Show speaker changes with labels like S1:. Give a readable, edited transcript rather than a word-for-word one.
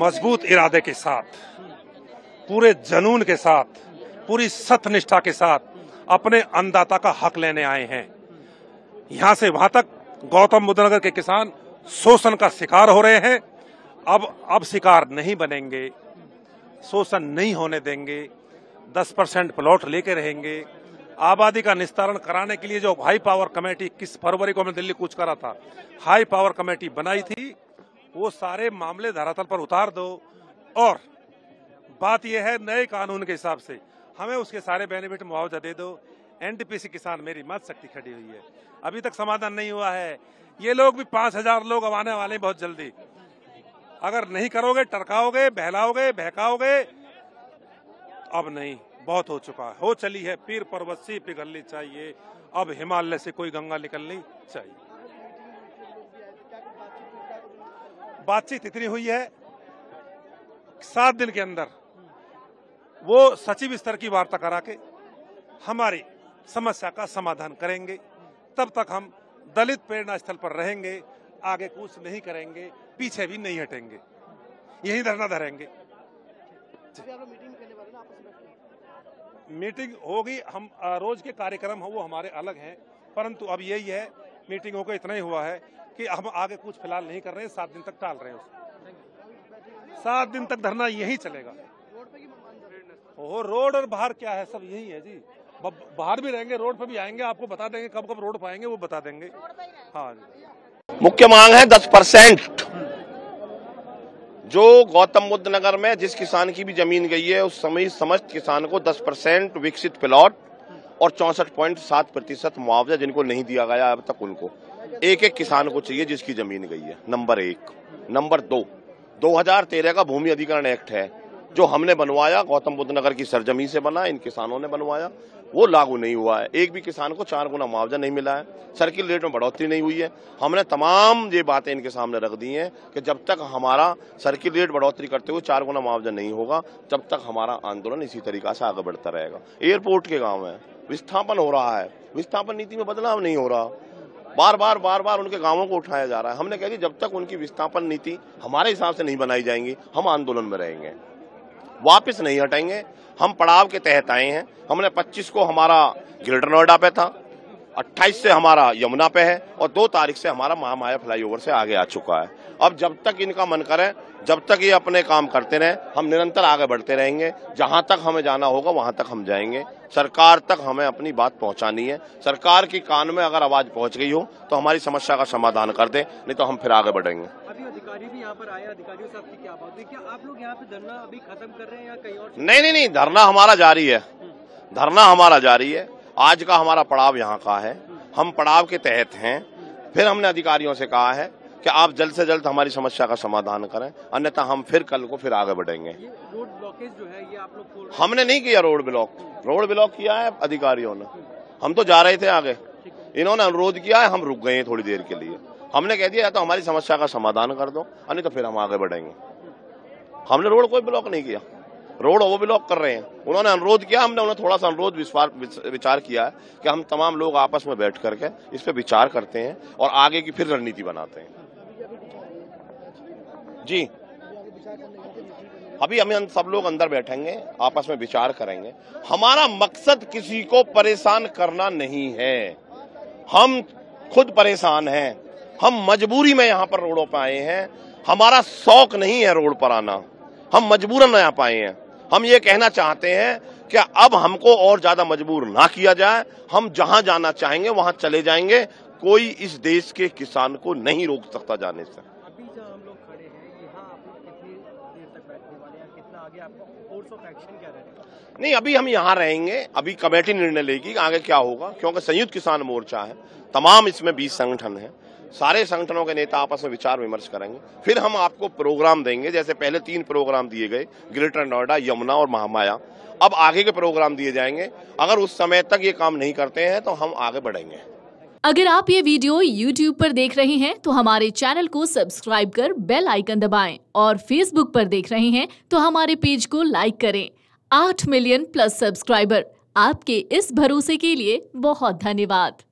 S1: मजबूत इरादे के साथ, पूरे जुनून के साथ, पूरी सत्यनिष्ठा के साथ अपने अन्नदाता का हक लेने आए हैं। यहां से वहां तक गौतम बुद्ध नगर के किसान शोषण का शिकार हो रहे हैं। अब शिकार नहीं बनेंगे, शोषण नहीं होने देंगे, 10% प्लॉट लेके रहेंगे। आबादी का निस्तारण कराने के लिए जो हाई पावर कमेटी 21 फरवरी को हमने दिल्ली कूच करा था, हाई पावर कमेटी बनाई थी, वो सारे मामले धरातल पर उतार दो। और बात यह है, नए कानून के हिसाब से हमें उसके सारे बेनिफिट मुआवजा दे दो। एनटीपीसी किसान मेरी मत शक्ति खड़ी हुई है, अभी तक समाधान नहीं हुआ है। ये लोग भी 5000 लोग अब आने वाले बहुत जल्दी। अगर नहीं करोगे, टरकाओगे, बहलाओगे, बहकाओगे, अब नहीं, बहुत हो चुका है, हो चली है। पीर पर्वत पिघलनी चाहिए, अब हिमालय से कोई गंगा निकलनी चाहिए। बातचीत इतनी हुई है, 7 दिन के अंदर वो सचिव स्तर की वार्ता करा के हमारी समस्या का समाधान करेंगे। तब तक हम दलित प्रेरणा स्थल पर रहेंगे, आगे कुछ नहीं करेंगे, पीछे भी नहीं हटेंगे, यही धरना धरेंगे। मीटिंग होगी, हम रोज के कार्यक्रम हो वो हमारे अलग हैं, परंतु अब यही है, मीटिंग होकर इतना ही हुआ है कि हम आगे कुछ फिलहाल नहीं कर रहे हैं, 7 दिन तक टाल रहे हैं उसको। 7 दिन तक धरना यही चलेगा। रोड और बाहर क्या है, सब यही है जी। बाहर भी रहेंगे, रोड पर भी आएंगे, आपको बता देंगे कब कब रोड पर आएंगे, वो बता देंगे। हाँ जी।
S2: मुख्य मांग है 10%। जो गौतम बुद्ध नगर में जिस किसान की भी जमीन गई है, उस समय समस्त किसान को 10% विकसित प्लॉट और 64.7% मुआवजा जिनको नहीं दिया गया अब तक, उनको एक एक किसान को चाहिए जिसकी जमीन गई है। नंबर 1। नंबर 2, 2013 का भूमि अधिग्रहण एक्ट है जो हमने बनवाया, गौतम बुद्ध नगर की सरजमी से बना, इन किसानों ने बनवाया, वो लागू नहीं हुआ है। एक भी किसान को 4 गुना मुआवजा नहीं मिला है, सर्किल रेट में बढ़ोतरी नहीं हुई है। हमने तमाम ये बातें इनके सामने रख दी हैं कि जब तक हमारा सर्किल रेट बढ़ोतरी करते हुए 4 गुना मुआवजा नहीं होगा, तब तक हमारा आंदोलन इसी तरीका से आगे बढ़ता रहेगा। एयरपोर्ट के गाँव है, विस्थापन हो रहा है, विस्थापन नीति में बदलाव नहीं हो रहा, बार बार उनके गांवों को उठाया जा रहा है। हमने कहा कि जब तक उनकी विस्थापन नीति हमारे हिसाब से नहीं बनाई जाएंगी, हम आंदोलन में रहेंगे, वापस नहीं हटेंगे। हम पड़ाव के तहत आए हैं। हमने 25 को हमारा ग्रेटर नोएडा पे था, 28 से हमारा यमुना पे है और 2 तारीख से हमारा महामाया फ्लाईओवर से आगे आ चुका है। अब जब तक इनका मन करे, जब तक ये अपने काम करते रहे, हम निरंतर आगे बढ़ते रहेंगे। जहां तक हमें जाना होगा वहां तक हम जाएंगे। सरकार तक हमें अपनी बात पहुंचानी है। सरकार की कान में अगर आवाज पहुंच गई हो तो हमारी समस्या का समाधान कर दे, नहीं तो हम फिर आगे बढ़ेंगे।
S3: अभी अधिकारी भी यहाँ पर आए, अधिकारियों से आपकी क्या बात है? क्या आप लोग यहाँ पे धरना अभी खत्म कर रहे हैं या कहीं और?
S2: नहीं, धरना हमारा जारी है, धरना हमारा जारी है। आज का हमारा पड़ाव यहाँ का है, हम पड़ाव के तहत हैं। फिर हमने अधिकारियों से कहा है कि आप जल्द से जल्द हमारी समस्या का समाधान करें, अन्यथा हम फिर कल को फिर आगे बढ़ेंगे।
S3: ये रोड ब्लॉकेज जो है ये आप लोग
S2: हमने नहीं किया, रोड ब्लॉक किया है अधिकारियों ने। हम तो जा रहे थे आगे, इन्होंने अनुरोध किया है, हम रुक गए हैं थोड़ी देर के लिए। हमने कह दिया या तो हमारी समस्या का समाधान कर दो, अन्य तो फिर हम आगे बढ़ेंगे। हमने रोड कोई ब्लॉक नहीं किया, रोड वो ब्लॉक कर रहे हैं। उन्होंने अनुरोध किया, हमने उन्हें थोड़ा सा अनुरोध विचार किया है कि हम तमाम लोग आपस में बैठ करके इस पे विचार करते हैं और आगे की फिर रणनीति बनाते हैं। जी, अभी हम सब लोग अंदर बैठेंगे, आपस में विचार करेंगे। हमारा मकसद किसी को परेशान करना नहीं है, हम खुद परेशान हैं, हम मजबूरी में यहाँ पर रोडों पर आए हैं। हमारा शौक नहीं है रोड पर आना, हम मजबूरन यहाँ पर आए हैं। हम ये कहना चाहते हैं कि अब हमको और ज्यादा मजबूर ना किया जाए, हम जहां जाना चाहेंगे वहां चले जाएंगे। कोई इस देश के किसान को नहीं रोक सकता जाने से।
S3: अभी जहाँ हम लोग खड़े हैं, यहाँ आप लोग कितनी देर तक बैठने वाले हैं? कितना आगे आपका कोर्स ऑफ एक्शन क्या रहेगा?
S2: नहीं, अभी हम यहाँ रहेंगे, अभी कमेटी निर्णय लेगी आगे क्या होगा, क्योंकि संयुक्त किसान मोर्चा है, तमाम इसमें 20 संगठन हैं। सारे संगठनों के नेता आपस में विचार विमर्श करेंगे, फिर हम आपको प्रोग्राम देंगे। जैसे पहले 3 प्रोग्राम दिए गए, ग्रेटर नोएडा, यमुना और महामाया, अब आगे के प्रोग्राम दिए जाएंगे। अगर उस समय तक ये काम नहीं करते हैं तो हम आगे बढ़ेंगे।
S4: अगर आप ये वीडियो YouTube पर देख रहे हैं तो हमारे चैनल को सब्सक्राइब कर बेल आइकन दबाएं और Facebook पर देख रहे हैं तो हमारे पेज को लाइक करें। 8 मिलियन प्लस सब्सक्राइबर, आपके इस भरोसे के लिए बहुत धन्यवाद।